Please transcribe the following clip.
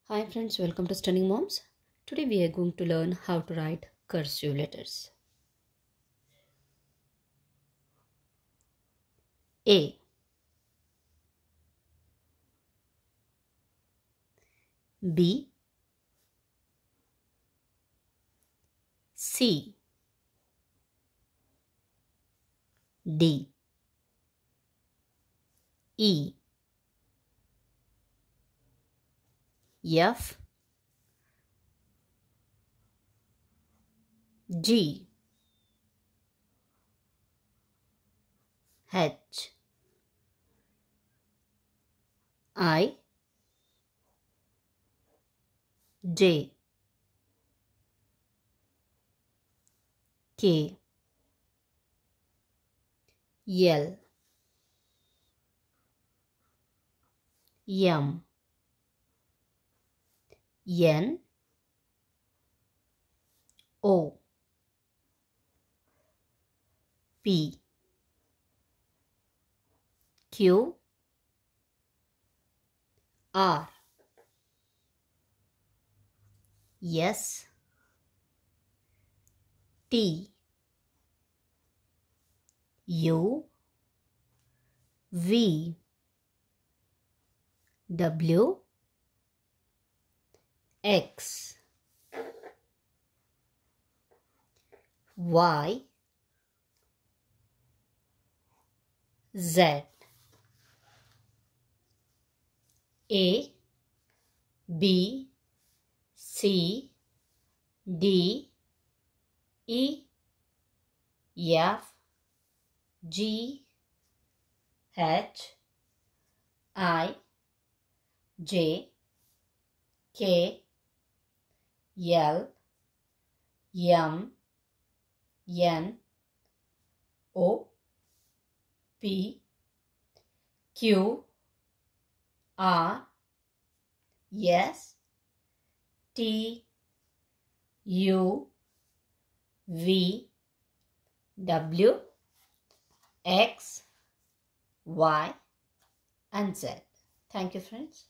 Hi friends, welcome to Stunning Moms. Today we are going to learn how to write cursive letters. A, B, C, D, E, F, G, H, I, J, K, L, M, N, O, P, Q, R, S, T, U, V, W, X, Y, Z, A, B, C, D, E, F, G, H, I, J, K, L, M, N, O, P, Q, R, S, T, U, V, W, X, Y, and Z. Thank you, friends.